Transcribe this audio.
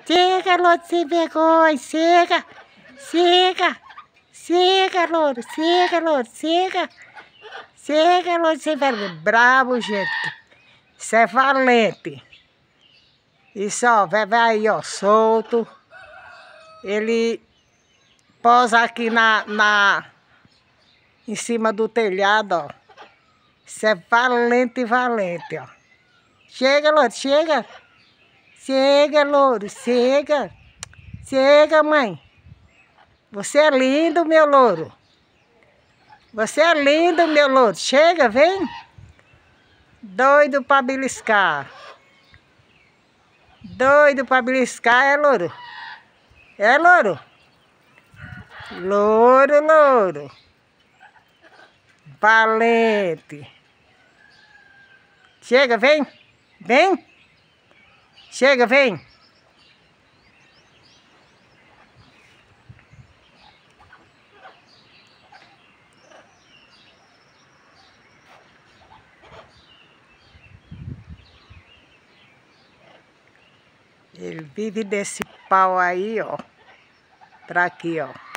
Chega, louro, sem vergonha, chega, chega, chega, louro, chega, louro, chega, chega, louro, sem vergonha. Bravo, gente, isso é valente. Isso, ó, vai aí, ó, solto. Ele posa aqui em cima do telhado, ó. Isso é valente, valente, ó. Chega, louro, chega. Chega, louro, chega. Chega, mãe. Você é lindo, meu louro. Você é lindo, meu louro. Chega, vem. Doido pra beliscar. Doido pra beliscar, é, louro? É, louro? Louro, louro. Valente. Chega, vem. Vem. Chega, vem. Ele vive desse pau aí, ó. Pra aqui, ó.